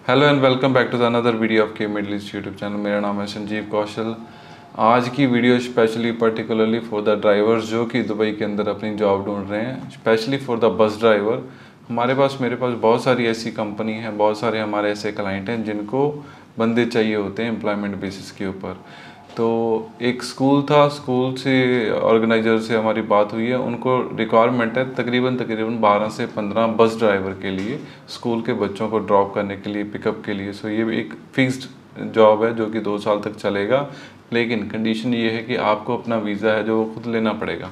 Hello and welcome back to the another video of के middle east YouTube channel. मेरा नाम है संजीव कौशल। आज की video specially particularly for the drivers जो कि दुबई के अंदर अपनी जॉब ढूंढ रहे हैं, specially for the bus driver. मेरे पास बहुत सारी ऐसी कंपनी हैं, बहुत सारे हमारे ऐसे क्लाइंट हैं जिनको बंदे चाहिए होते हैं एम्प्लॉयमेंट बेसिस के ऊपर। तो एक स्कूल था, स्कूल से ऑर्गेनाइजर से हमारी बात हुई है, उनको रिक्वायरमेंट है तकरीबन 12 से 15 बस ड्राइवर के लिए, स्कूल के बच्चों को ड्रॉप करने के लिए, पिकअप के लिए। सो ये एक फिक्स्ड जॉब है जो कि 2 साल तक चलेगा, लेकिन कंडीशन ये है कि आपको अपना वीज़ा है जो वो खुद लेना पड़ेगा।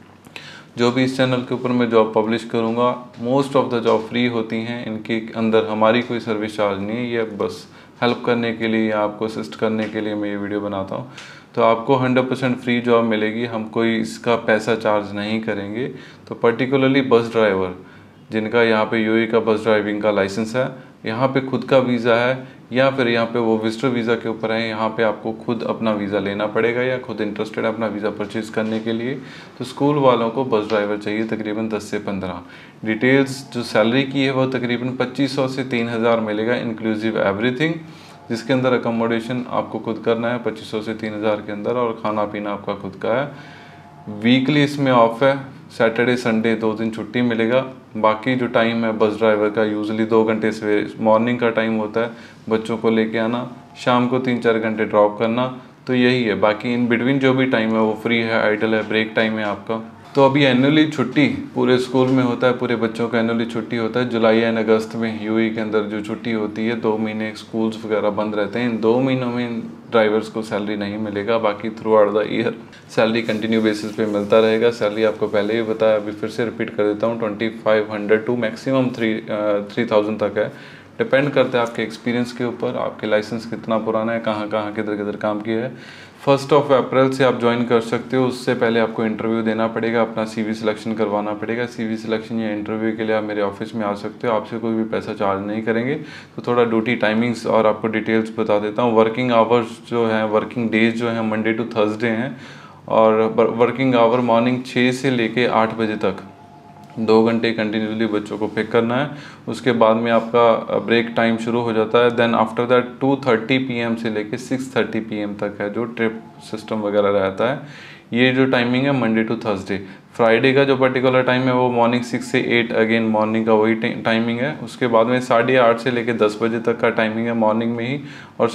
जो भी इस चैनल के ऊपर मैं जॉब पब्लिश करूँगा, most of the job free होती हैं। इनके अंदर हमारी कोई सर्विस चार्ज नहीं है, ये बस हेल्प करने के लिए या आपको असिस्ट करने के लिए मैं ये वीडियो बनाता हूँ। तो आपको 100% फ्री जॉब मिलेगी, हम कोई इसका पैसा चार्ज नहीं करेंगे। तो पर्टिकुलरली बस ड्राइवर जिनका यहाँ पे यूएई का बस ड्राइविंग का लाइसेंस है, यहाँ पे खुद का वीज़ा है या फिर यहाँ पे वो विजिटर वीज़ा के ऊपर है, यहाँ पे आपको खुद अपना वीज़ा लेना पड़ेगा या खुद इंटरेस्टेड है अपना वीज़ा परचेज़ करने के लिए। तो स्कूल वालों को बस ड्राइवर चाहिए तकरीबन 10 से 15। डिटेल्स जो सैलरी की है वो तकरीबन 2500 से 3000 मिलेगा इंक्लूसिव एवरीथिंग, जिसके अंदर अकोमोडेशन आपको खुद करना है 2500 से 3000 के अंदर, और खाना पीना आपका खुद का है। वीकली इसमें ऑफ है, सैटरडे संडे 2 दिन छुट्टी मिलेगा। बाकी जो टाइम है बस ड्राइवर का यूजुअली 2 घंटे सवेरे मॉर्निंग का टाइम होता है, बच्चों को लेके आना, शाम को 3-4 घंटे ड्रॉप करना, तो यही है। बाकी इन बिटवीन जो भी टाइम है वो फ्री है, आइडल है, ब्रेक टाइम है आपका। तो अभी एनुअली छुट्टी पूरे स्कूल में होता है, पूरे बच्चों का एनुअली छुट्टी होता है जुलाई एंड अगस्त में। यूएई के अंदर जो छुट्टी होती है 2 महीने स्कूल्स वगैरह बंद रहते हैं। इन 2 महीनों में ड्राइवर्स को सैलरी नहीं मिलेगा, बाकी throughout the year salary continue basis पे मिलता रहेगा। सैलरी आपको पहले ही बताया, अभी फिर से रिपीट कर देता हूँ, 2500 टू मैक्सिमम 3000 तक है। डिपेंड करता है आपके एक्सपीरियंस के ऊपर, आपके लाइसेंस कितना पुराना है, कहाँ कहाँ किधर किधर काम किया है। 1 अप्रैल से आप ज्वाइन कर सकते हो। उससे पहले आपको इंटरव्यू देना पड़ेगा, अपना सीवी सिलेक्शन करवाना पड़ेगा। सीवी सिलेक्शन या इंटरव्यू के लिए आप मेरे ऑफिस में आ सकते हो, आपसे कोई भी पैसा चार्ज नहीं करेंगे। तो थोड़ा ड्यूटी टाइमिंग्स और आपको डिटेल्स बता देता हूँ। वर्किंग आवर्स जो हैं, वर्किंग डेज जो हैं, मंडे टू थर्सडे हैं, और वर्किंग आवर मॉर्निंग 6 से लेके 8 बजे तक 2 घंटे कंटिन्यूसली बच्चों को पिक करना है। उसके बाद में आपका ब्रेक टाइम शुरू हो जाता है। देन आफ्टर दैट 2:30 PM से लेके 6:30 PM तक है जो ट्रिप सिस्टम वगैरह रहता है। ये जो टाइमिंग है मंडे टू थर्सडे। फ्राइडे का जो पर्टिकुलर टाइम है वो मॉर्निंग 6 से 8 अगेन मॉर्निंग का वही टाइमिंग है। उसके बाद में 8:30 से लेके 10 बजे तक का टाइमिंग है मॉर्निंग में ही, और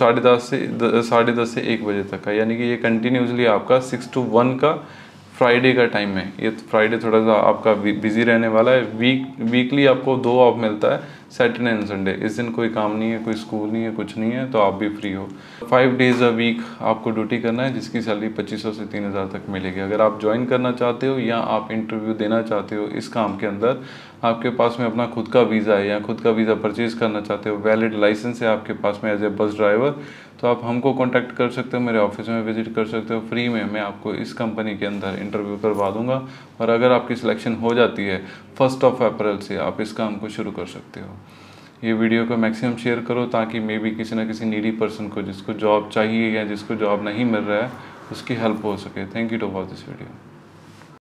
10:30 से 1 बजे तक का, यानी कि ये कंटिन्यूसली आपका 6 to 1 का फ्राइडे का टाइम है। ये फ्राइडे थोड़ा सा आपका बिजी रहने वाला है। वीकली आपको 2 ऑफ मिलता है, सैटरडे एंड संडे। इस दिन कोई काम नहीं है, कोई स्कूल नहीं है, कुछ नहीं है, तो आप भी फ्री हो। 5 डेज अ वीक आपको ड्यूटी करना है, जिसकी सैलरी 2500 से 3000 तक मिलेगी। अगर आप ज्वाइन करना चाहते हो या आप इंटरव्यू देना चाहते हो इस काम के अंदर, आपके पास में अपना खुद का वीज़ा है या खुद का वीज़ा परचेज़ करना चाहते हो, वैलिड लाइसेंस है आपके पास में एज ए बस ड्राइवर, तो आप हमको कांटेक्ट कर सकते हो, मेरे ऑफिस में विजिट कर सकते हो। फ्री में मैं आपको इस कंपनी के अंदर इंटरव्यू करवा दूंगा, और अगर आपकी सिलेक्शन हो जाती है 1 अप्रैल से आप इस काम को शुरू कर सकते हो। ये वीडियो को मैक्सिमम शेयर करो ताकि मे बी किसी ना किसी नीडी पर्सन को, जिसको जॉब चाहिए या जिसको जॉब नहीं मिल रहा है, उसकी हेल्प हो सके। Thank you to watch this video.